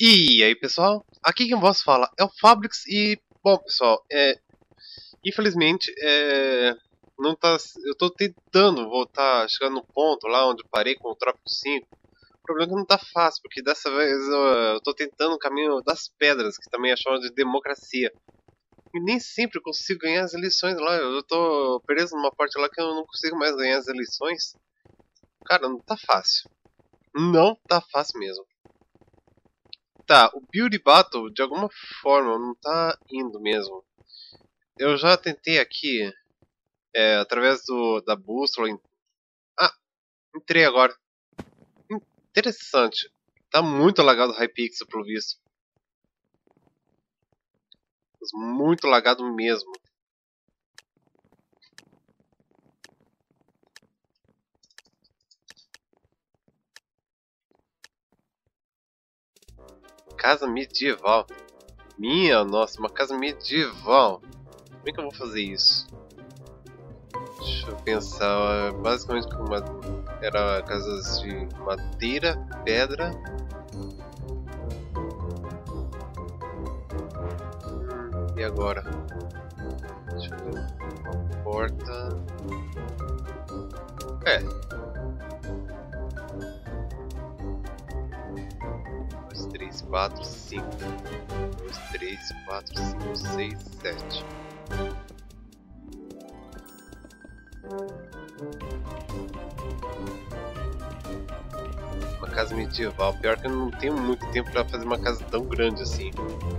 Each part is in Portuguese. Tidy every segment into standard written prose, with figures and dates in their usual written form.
E aí pessoal, aqui quem vos fala é o Fabrix e, bom pessoal, infelizmente não tá, eu tô tentando voltar, chegar no ponto lá onde eu parei com o Trópico 5. O problema é que não tá fácil, porque dessa vez eu tô tentando o caminho das pedras, que também é chamado de democracia. E nem sempre eu consigo ganhar as eleições lá, eu tô preso numa parte lá que eu não consigo mais ganhar as eleições. Cara, não tá fácil. Não tá fácil mesmo. Tá, o Beauty Battle de alguma forma não tá indo mesmo. Eu já tentei aqui, através da bússola. Ah, entrei agora. Interessante. Tá muito lagado o Hypixel pelo visto. Mas muito lagado mesmo. Casa medieval. Minha nossa, uma casa medieval. Como é que eu vou fazer isso? Deixa eu pensar. Basicamente era casas de madeira, pedra. E agora? Deixa eu ver. Uma porta. 2, 3, 4, 5. 2, 3, 4, 5, 6, 7. Uma casa medieval. Pior que eu não tenho muito tempo pra fazer uma casa tão grande assim.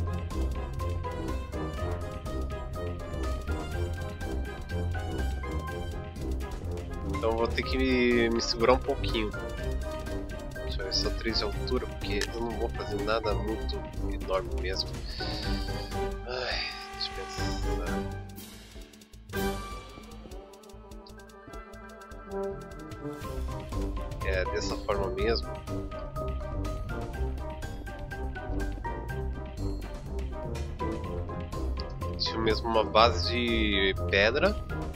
Então eu vou ter que me segurar um pouquinho. Deixa eu ver, só 3 de altura, porque eu não vou fazer nada muito enorme mesmo. Ai, deixa eu pensar. Dessa forma mesmo. Tinha mesmo uma base de pedra.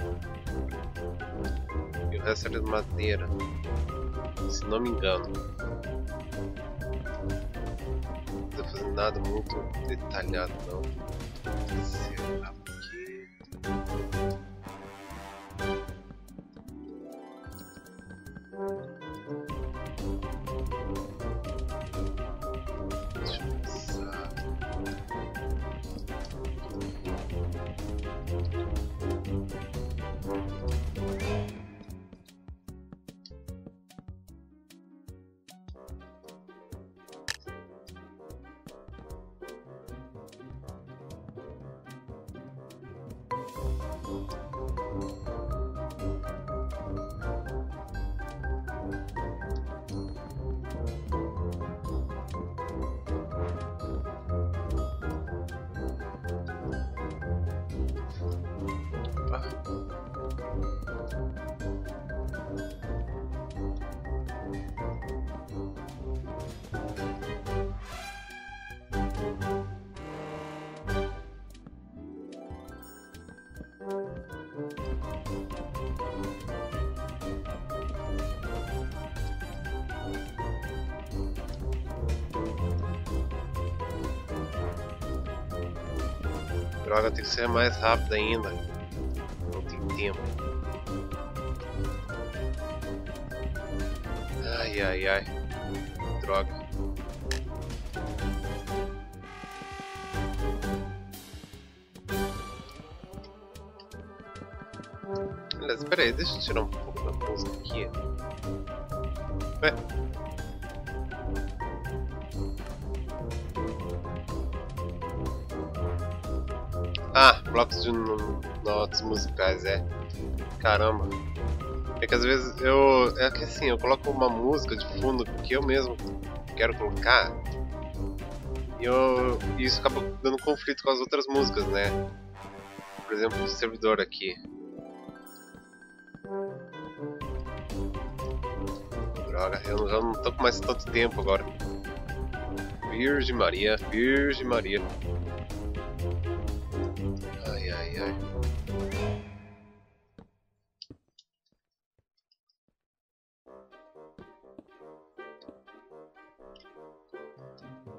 E o resto era de madeira. Se não me engano. Não precisa fazer nada muito detalhado não. Será que... Deixa eu pensar. Droga, tem que ser mais rápido ainda. Não tem tempo. Ai, ai, ai. Droga. Beleza, espera aí, deixa eu tirar um pouco da música aqui. Ué? Ah, blocos de notas musicais, Caramba. É que às vezes é que assim, eu coloco uma música de fundo que eu mesmo quero colocar. E isso acaba dando conflito com as outras músicas, né? Por exemplo, o servidor aqui. Droga, eu já não tô com mais tanto tempo agora. Virgem Maria, Virgem Maria. Ai, ai, ai.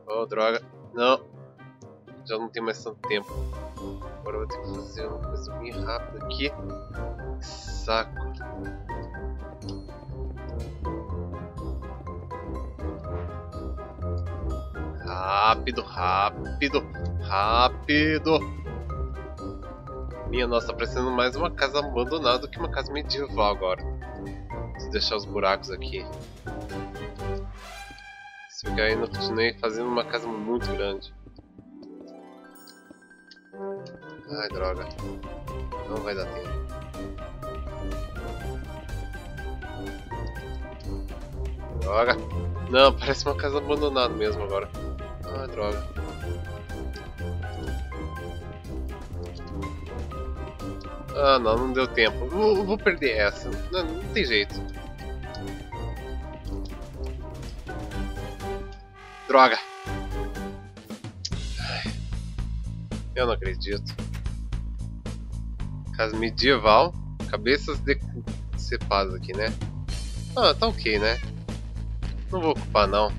Oh, droga. Não. Já não tem mais tanto tempo. Agora eu vou ter que fazer uma coisa bem rápida aqui. Que saco. Rápido, rápido, rápido. Minha nossa, tá parecendo mais uma casa abandonada do que uma casa medieval agora. Vou deixar os buracos aqui. Se ficar ainda, eu continuei fazendo uma casa muito grande. Ai, droga. Não vai dar tempo. Droga. Não, parece uma casa abandonada mesmo agora. Ai, droga. Ah, não, não deu tempo. Vou perder essa. Não, não tem jeito. Droga. Ai, eu não acredito. Casa medieval. Cabeças decepadas aqui, né? Ah, tá ok, né? Não vou ocupar, não.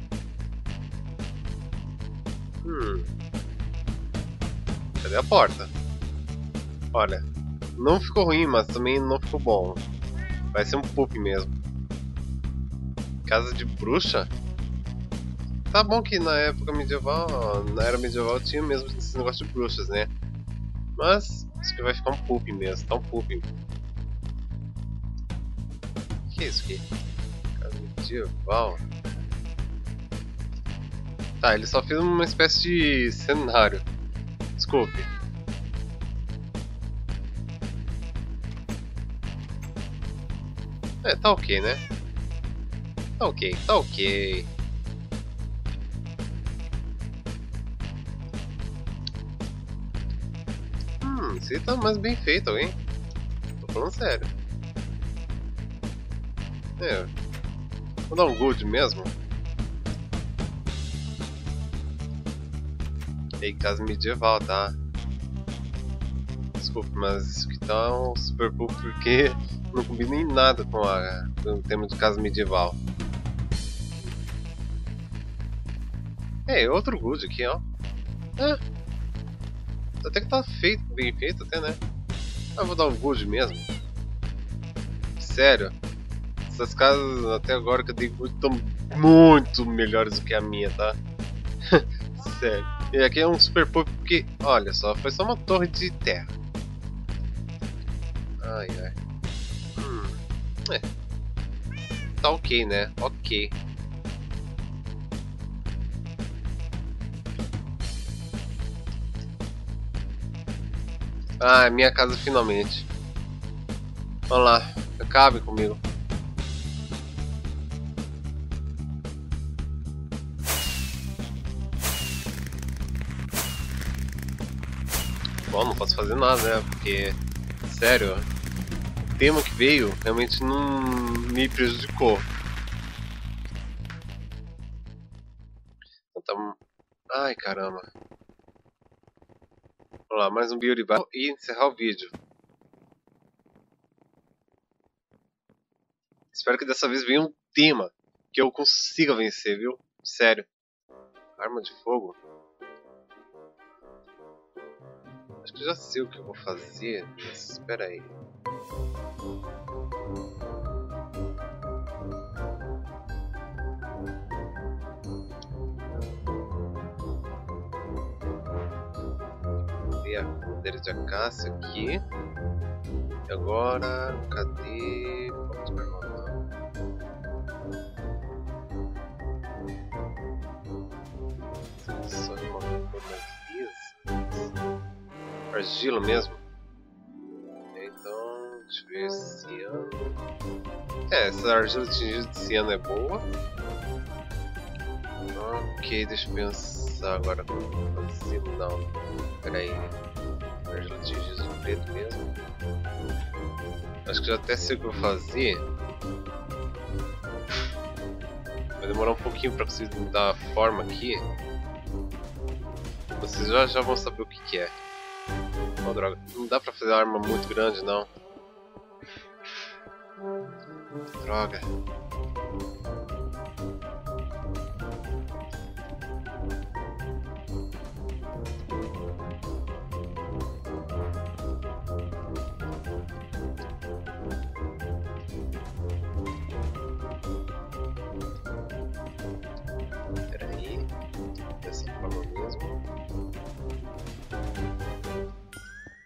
Cadê a porta? Olha, não ficou ruim, mas também não ficou bom. Vai ser um pup mesmo. Casa de bruxa? Tá bom que na época medieval, na era medieval tinha mesmo esse negócio de bruxas, né? Mas isso que vai ficar um pup mesmo, tá um pup. Que é isso aqui? Casa medieval. Tá, ele só fez uma espécie de cenário. Desculpe. É, tá ok, né? Tá ok, tá ok. Isso aí tá mais bem feito, hein? Tô falando sério. É. Vou dar um good mesmo. E casa medieval, tá? Desculpa, mas isso aqui tá um super pouco porque não combina em nada com o tema de casa medieval. É, outro good aqui, ó. É. Até que tá feito, bem feito até, né? Ah, vou dar um good mesmo. Sério. Essas casas até agora que eu dei good estão muito melhores do que a minha, tá? Sério. E aqui é um super pop porque, olha só, foi só uma torre de terra. Ai, ai. É. Tá ok, né? Ok. Ah, é minha casa finalmente. Vamos lá, acabe comigo. Bom, não posso fazer nada, né? Porque, sério, o tema que veio realmente não me prejudicou. Então, ai, caramba. Vamos lá, mais um Beauty Battle e encerrar o vídeo. Espero que dessa vez venha um tema que eu consiga vencer, viu? Sério. Arma de fogo? Acho que já sei o que eu vou fazer, mas espera aí. Tem a bandeira de acácia aqui. E agora, cadê? Vamos perguntar. Só de uma cor mais lisa. Argila mesmo. Então, deixa eu ver esse ano. É, essa argila tingida de ciano é boa. Ok, deixa eu pensar agora como fazer. Não, pera aí. Argila tingida de preto mesmo. Acho que já até sei o que eu vou fazer. Vai demorar um pouquinho para conseguir mudar a forma aqui. Vocês já vão saber o que é. Oh, droga. Não dá pra fazer uma arma muito grande, não. Droga.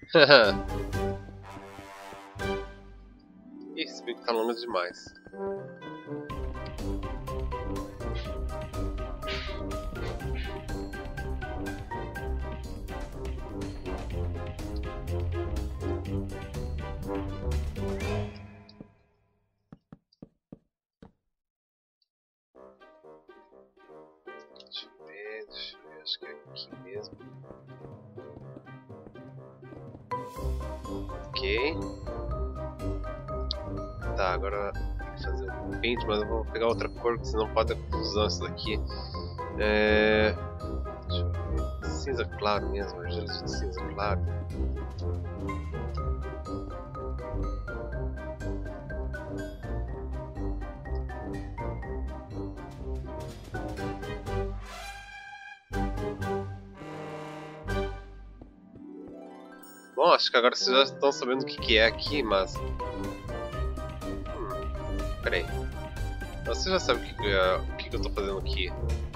Ih, esse bico tá longo demais. Deixa eu ver, acho que é aqui mesmo. Ok. Tá, agora tem que fazer um pente, mas eu vou pegar outra cor, porque senão pode ter confusão isso daqui. Deixa eu ver. Cinza claro mesmo, argila de cinza claro. Bom, acho que agora vocês já estão sabendo o que é aqui, mas... Peraí. Você já sabe o que eu tô fazendo aqui.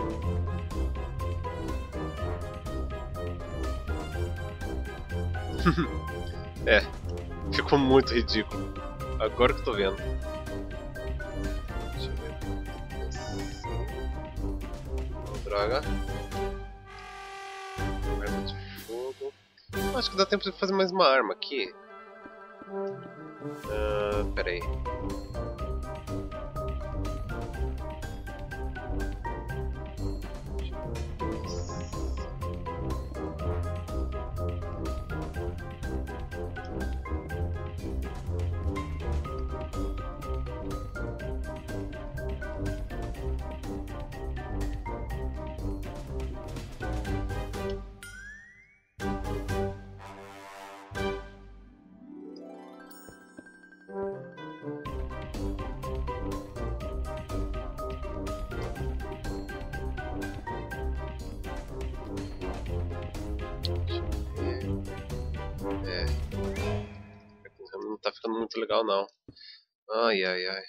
É, ficou muito ridículo. Agora que eu tô vendo. Deixa eu ver. Oh, droga. Arma de fogo. Acho que dá tempo de fazer mais uma arma aqui. Peraí. Não tá ficando muito legal não. Ai, ai, ai.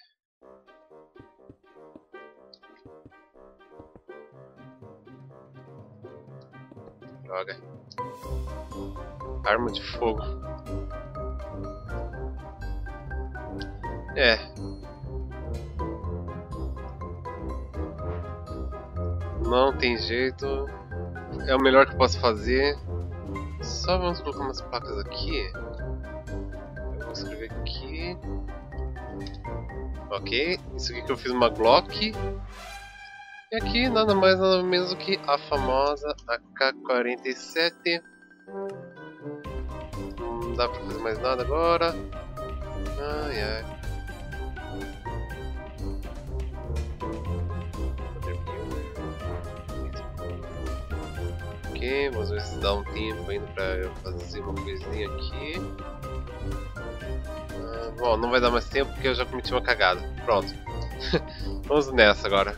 Droga. Arma de fogo. Não tem jeito. É o melhor que eu posso fazer. Só vamos colocar umas placas aqui. Eu vou escrever aqui. Ok, isso aqui que eu fiz uma Glock. E aqui nada mais nada menos do que a famosa AK-47. Não dá pra fazer mais nada agora. Ai ai. Ok, vamos ver se dá um tempo ainda pra eu fazer uma coisinha aqui. Bom, não vai dar mais tempo porque eu já cometi uma cagada. Pronto. Vamos nessa agora.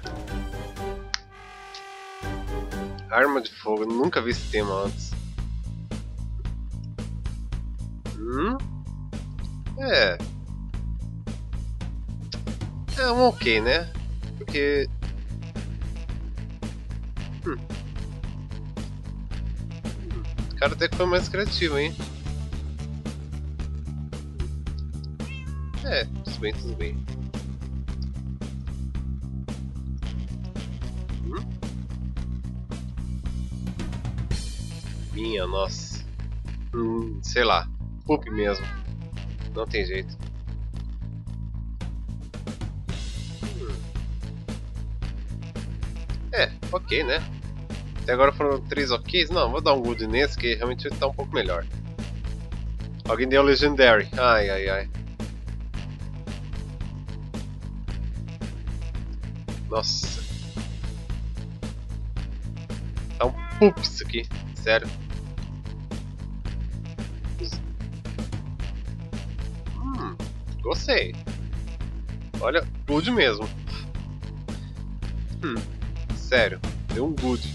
Arma de fogo, eu nunca vi esse tema antes. É um ok, né? Porque... O cara até que foi mais criativo, hein? Tudo bem, tudo bem. Minha, nossa. Sei lá. Poop mesmo. Não tem jeito. Ok, né? Até agora foram 3 OKs. Não, vou dar um good nesse que realmente tá um pouco melhor. Alguém deu Legendary. Ai, ai, ai. Nossa. Tá um poop isso aqui. Sério. Gostei. Olha, good mesmo. Sério, deu um good.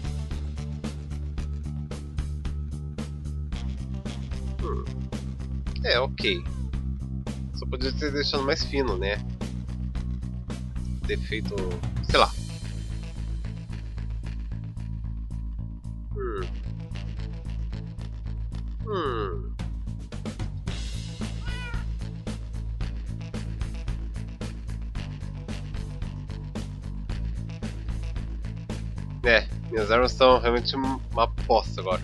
Ok. Só podia ter deixado mais fino, né? Ter feito, sei lá. Minhas armas estão realmente uma aposta agora.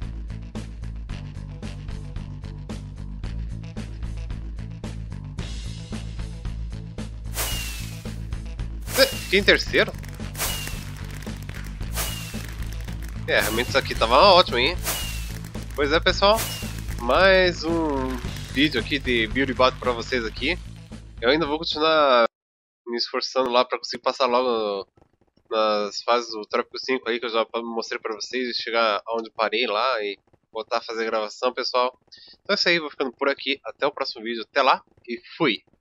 Fiquei em terceiro? Realmente isso aqui tava ótimo, hein? Pois é, pessoal. Mais um vídeo aqui de Beauty Bot pra vocês aqui. Eu ainda vou continuar me esforçando lá pra conseguir passar logo nas fases do Trópico 5 aí, que eu já mostrei pra vocês, e chegar aonde parei lá e voltar a fazer a gravação, pessoal. Então é isso aí, vou ficando por aqui. Até o próximo vídeo. Até lá e fui!